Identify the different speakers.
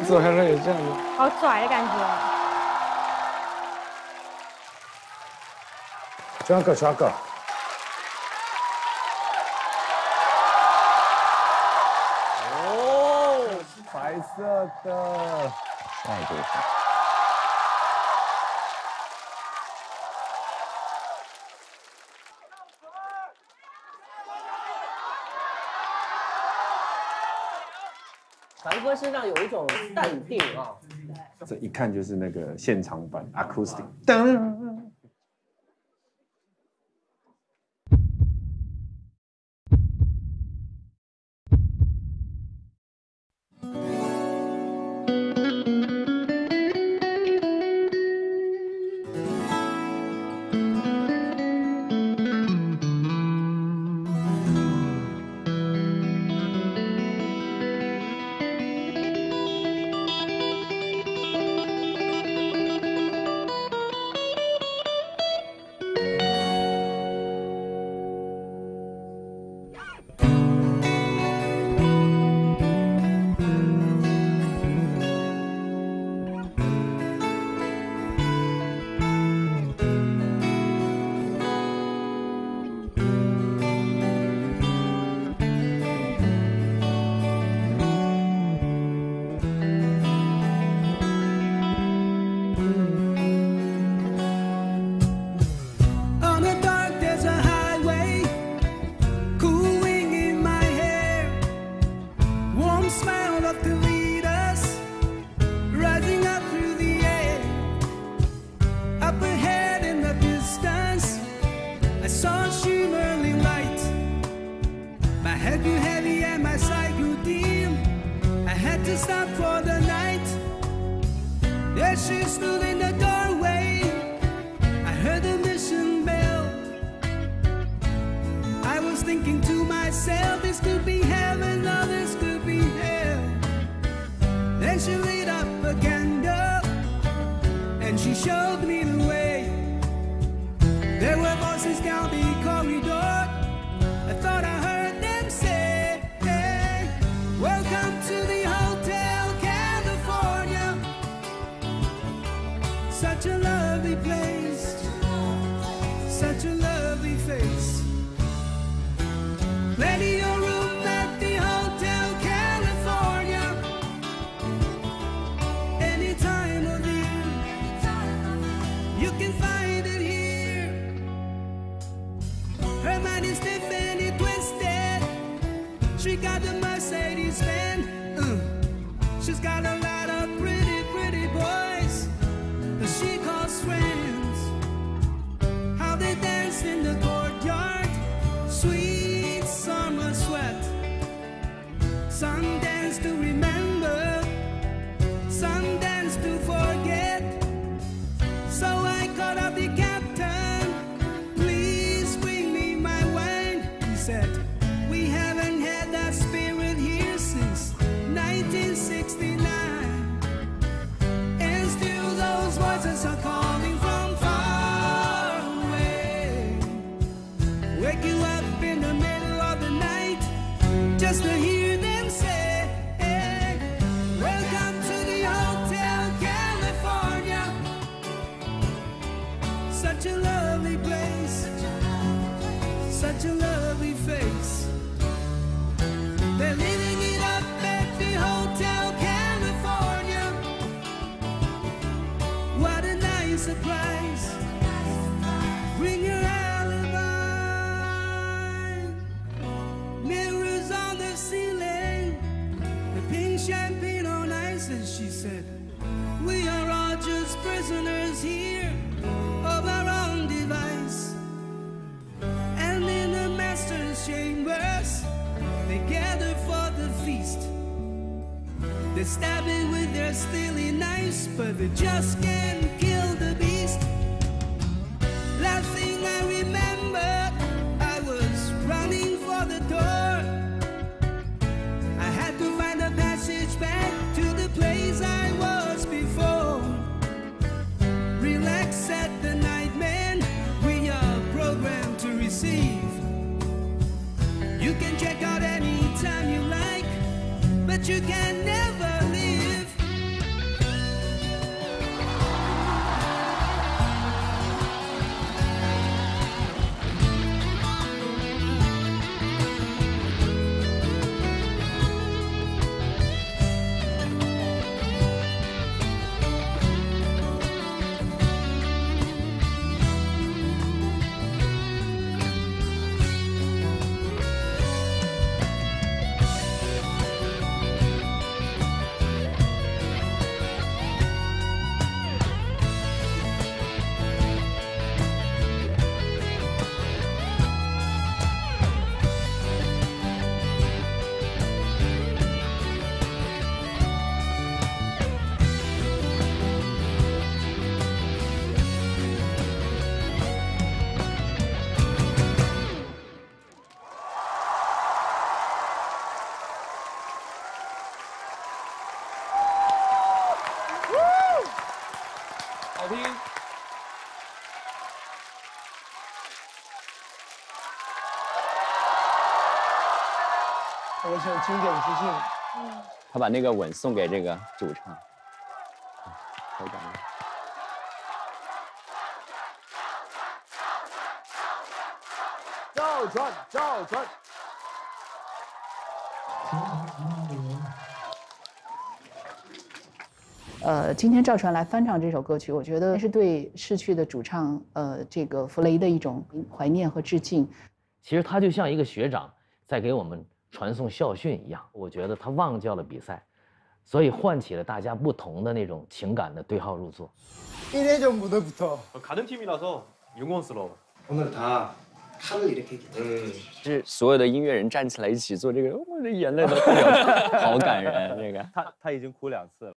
Speaker 1: 走下来也这样子，
Speaker 2: 好拽的感觉。
Speaker 3: Chaka。哦，白色的，下一个。
Speaker 4: 传哥身上有一种淡定啊，
Speaker 3: 这一看就是那个现场版 acoustic。噔。
Speaker 5: She stood in the doorway. I heard the mission bell. I was thinking to myself, this could be heaven or this could be hell. Then she lit up a candle and she showed me the way. There were voices down the corridor. I thought I heard them say, hey, welcome to the Hotel California. Such a lovely place, such a lovely face. Plenty of room at the Hotel California. Any time of year, you can find it here. Her mind is stiff and it twisted. She got the Mercedes-Benz. She's got a lot of pretty, pretty boys that she calls friends. How they dance in the courtyard, sweet summer sweat. Some dance to remember, some dance to forget. So I called up the captain, please bring me my wine. He said, we haven't had that spirit here since 1969. And still those voices are calling from far away. Wake you up in the middle of the night just to hear them say, hey, welcome to the Hotel California. Such a lovely place, such a lovely face. They're living it up at the Hotel California. What a nice surprise. Bring your alibi. Mirrors on the ceiling, the pink champagne on ice. And she said, we are all just prisoners here of our own device. And in the master's chambers, they gather for the feast. They stab it with their steely knives, but they just can't kill the beast. Last thing I remember, I was running for the door. I had to find a passage back to the place I was before. Relax at the night, man, we are programmed to receive. You can check out anytime you like, but you can never leave.
Speaker 1: 好听。
Speaker 2: 我想经典之境。
Speaker 6: 他把那个吻送给这个主唱，好感动。
Speaker 3: 赵传，赵传。
Speaker 7: 今天赵传来翻唱这首歌曲，我觉得是对逝去的主唱这个弗雷的一种怀念和致敬。
Speaker 8: 其实他就像一个学长在给我们传送校训一样，我觉得他忘掉了比赛，所以唤起了大家不同的那种情感的对号入座。
Speaker 2: 1회전 무대부터
Speaker 1: 가는 팀이라서 영광스러워.
Speaker 2: 오늘 다 칼을 이렇게 했기 때문에
Speaker 6: 是所有的音乐人站起来一起做这个，我的眼泪都哭了，好感人。这个
Speaker 3: 他已经哭2次了。